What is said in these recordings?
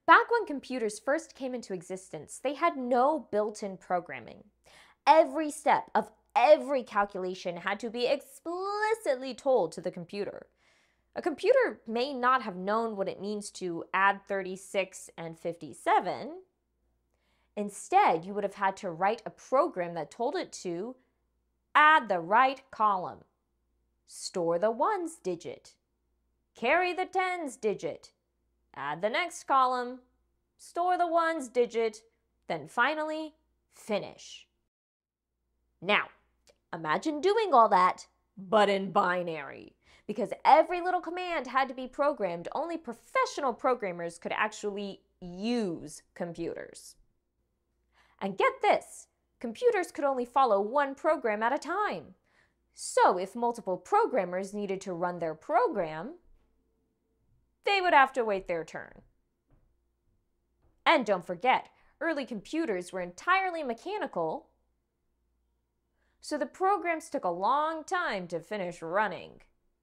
Back when computers first came into existence, they had no built-in programming. Every step of every calculation had to be explicitly told to the computer. A computer may not have known what it means to add 36 and 57. Instead, you would have had to write a program that told it to add the right column, store the ones digit, carry the tens digit, add the next column, store the ones digit, then finally finish. Now, imagine doing all that, but in binary. Because every little command had to be programmed, only professional programmers could actually use computers. And get this, computers could only follow one program at a time. So if multiple programmers needed to run their program, they would have to wait their turn. And don't forget, early computers were entirely mechanical, so the programs took a long time to finish running.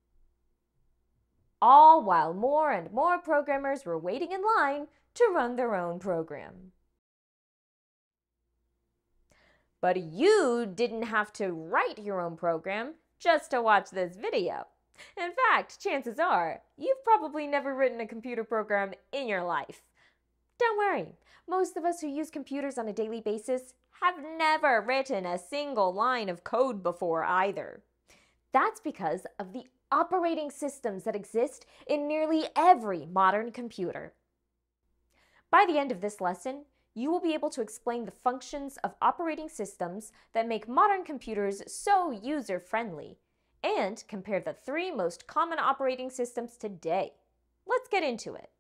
All while more and more programmers were waiting in line to run their own program. But you didn't have to write your own program just to watch this video. In fact, chances are, you've probably never written a computer program in your life. Don't worry, most of us who use computers on a daily basis have never written a single line of code before either. That's because of the operating systems that exist in nearly every modern computer. By the end of this lesson, you will be able to explain the functions of operating systems that make modern computers so user-friendly, and compare the 3 most common operating systems today. Let's get into it.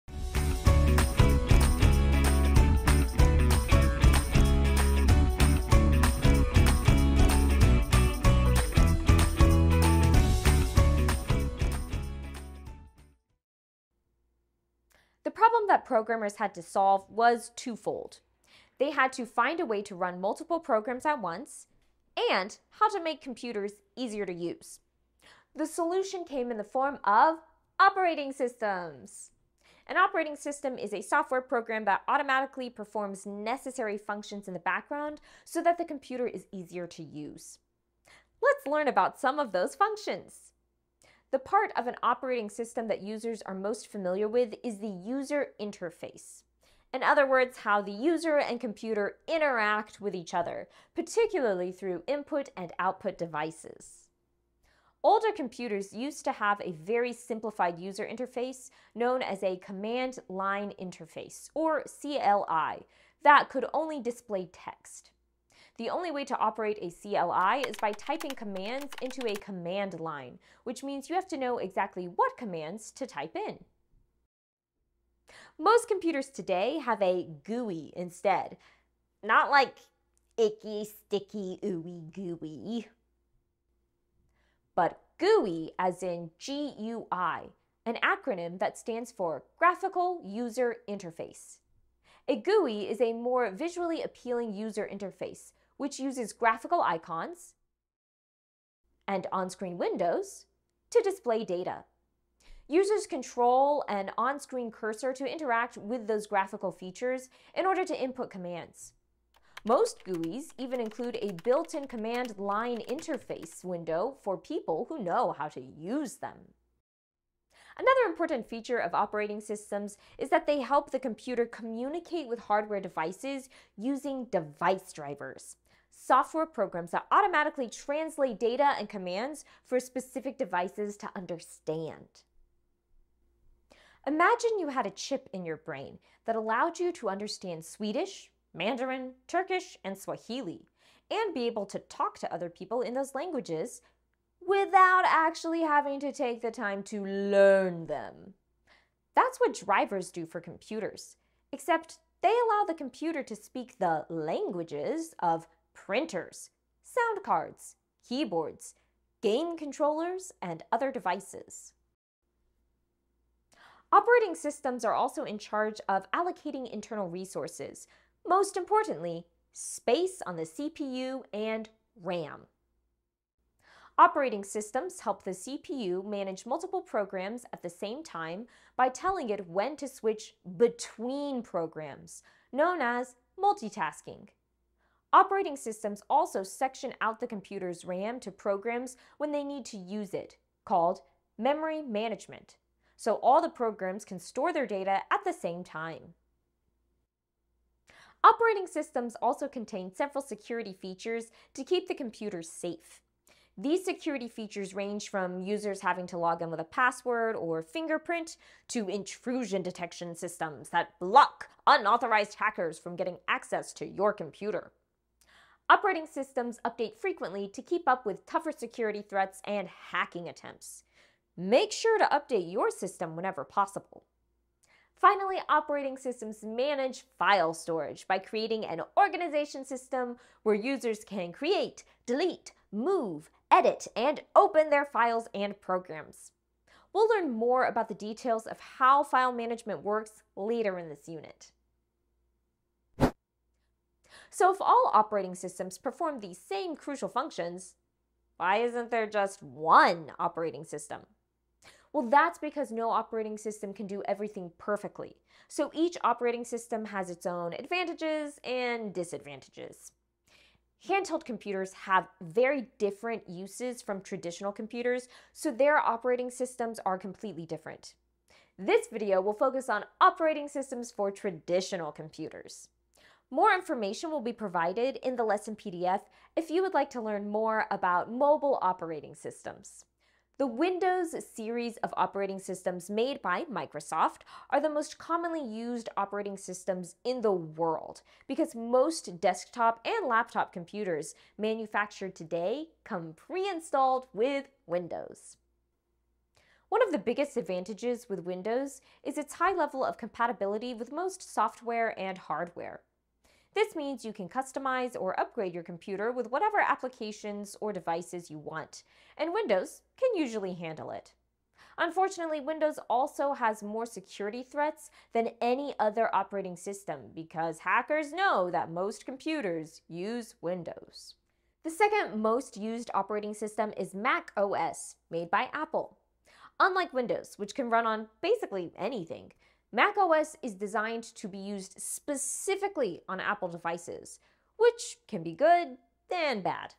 The problem that programmers had to solve was twofold. They had to find a way to run multiple programs at once, and how to make computers easier to use. The solution came in the form of operating systems. An operating system is a software program that automatically performs necessary functions in the background so that the computer is easier to use. Let's learn about some of those functions. The part of an operating system that users are most familiar with is the user interface. In other words, how the user and computer interact with each other, particularly through input and output devices. Older computers used to have a very simplified user interface known as a command line interface, or CLI, that could only display text. The only way to operate a CLI is by typing commands into a command line, which means you have to know exactly what commands to type in. Most computers today have a GUI instead. Not like icky, sticky, ooey gooey, but GUI as in GUI, an acronym that stands for Graphical User Interface. A GUI is a more visually appealing user interface, which uses graphical icons and on-screen windows to display data. Users control an on-screen cursor to interact with those graphical features in order to input commands. Most GUIs even include a built-in command line interface window for people who know how to use them. Another important feature of operating systems is that they help the computer communicate with hardware devices using device drivers, software programs that automatically translate data and commands for specific devices to understand. Imagine you had a chip in your brain that allowed you to understand Swedish, Mandarin, Turkish, and Swahili, and be able to talk to other people in those languages without actually having to take the time to learn them. That's what drivers do for computers, except they allow the computer to speak the languages of printers, sound cards, keyboards, game controllers, and other devices. Operating systems are also in charge of allocating internal resources, most importantly, space on the CPU and RAM. Operating systems help the CPU manage multiple programs at the same time by telling it when to switch between programs, known as multitasking. Operating systems also section out the computer's RAM to programs when they need to use it, called memory management, so all the programs can store their data at the same time. Operating systems also contain several security features to keep the computer safe. These security features range from users having to log in with a password or fingerprint to intrusion detection systems that block unauthorized hackers from getting access to your computer. Operating systems update frequently to keep up with tougher security threats and hacking attempts. Make sure to update your system whenever possible. Finally, operating systems manage file storage by creating an organization system where users can create, delete, move, edit, and open their files and programs. We'll learn more about the details of how file management works later in this unit. So if all operating systems perform these same crucial functions, why isn't there just one operating system? Well, that's because no operating system can do everything perfectly. So each operating system has its own advantages and disadvantages. Handheld computers have very different uses from traditional computers, so their operating systems are completely different. This video will focus on operating systems for traditional computers. More information will be provided in the lesson PDF if you would like to learn more about mobile operating systems. The Windows series of operating systems made by Microsoft are the most commonly used operating systems in the world because most desktop and laptop computers manufactured today come pre-installed with Windows. One of the biggest advantages with Windows is its high level of compatibility with most software and hardware. This means you can customize or upgrade your computer with whatever applications or devices you want, and Windows can usually handle it. Unfortunately, Windows also has more security threats than any other operating system because hackers know that most computers use Windows. The second most used operating system is Mac OS, made by Apple. Unlike Windows, which can run on basically anything, Mac OS is designed to be used specifically on Apple devices, which can be good and bad.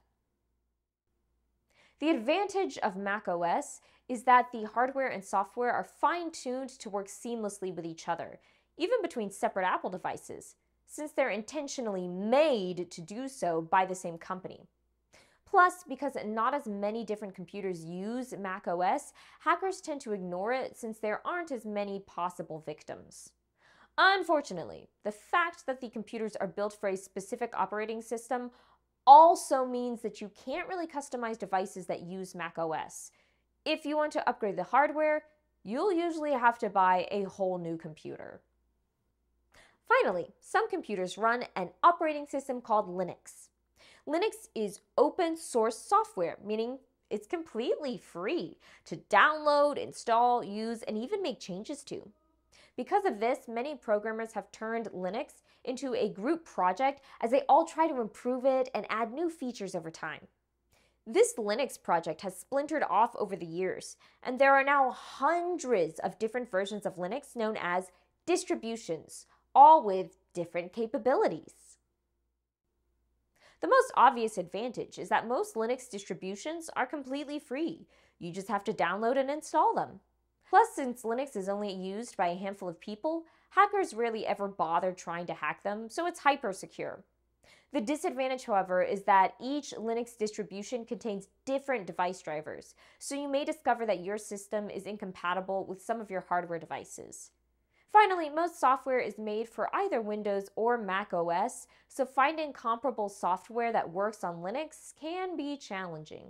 The advantage of Mac OS is that the hardware and software are fine-tuned to work seamlessly with each other, even between separate Apple devices, since they're intentionally made to do so by the same company. Plus, because not as many different computers use Mac OS, hackers tend to ignore it since there aren't as many possible victims. Unfortunately, the fact that the computers are built for a specific operating system also means that you can't really customize devices that use Mac OS. If you want to upgrade the hardware, you'll usually have to buy a whole new computer. Finally, some computers run an operating system called Linux. Linux is open source software, meaning it's completely free to download, install, use, and even make changes to. Because of this, many programmers have turned Linux into a group project as they all try to improve it and add new features over time. This Linux project has splintered off over the years, and there are now hundreds of different versions of Linux known as distributions, all with different capabilities. The most obvious advantage is that most Linux distributions are completely free. You just have to download and install them. Plus, since Linux is only used by a handful of people, hackers rarely ever bother trying to hack them, so it's hyper secure. The disadvantage, however, is that each Linux distribution contains different device drivers, so you may discover that your system is incompatible with some of your hardware devices. Finally, most software is made for either Windows or Mac OS, so finding comparable software that works on Linux can be challenging.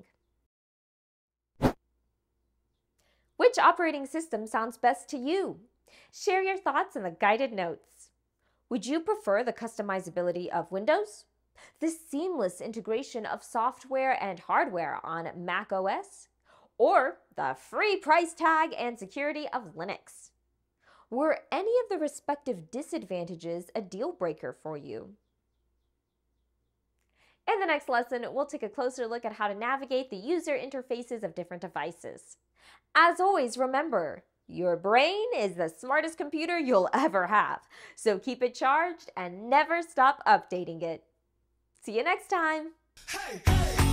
Which operating system sounds best to you? Share your thoughts in the guided notes. Would you prefer the customizability of Windows, the seamless integration of software and hardware on Mac OS, or the free price tag and security of Linux? Were any of the respective disadvantages a deal breaker for you? In the next lesson, we'll take a closer look at how to navigate the user interfaces of different devices. As always, remember, your brain is the smartest computer you'll ever have, so keep it charged and never stop updating it. See you next time! Hey, hey.